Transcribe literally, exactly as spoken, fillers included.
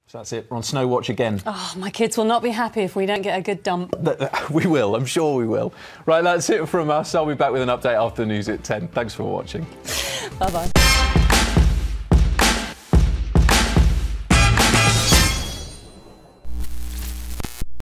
So that's it. We're on snow watch again. Oh, my kids will not be happy if we don't get a good dump. We will. I'm sure we will. Right, that's it from us. I'll be back with an update after the news at ten. Thanks for watching. Bye-bye.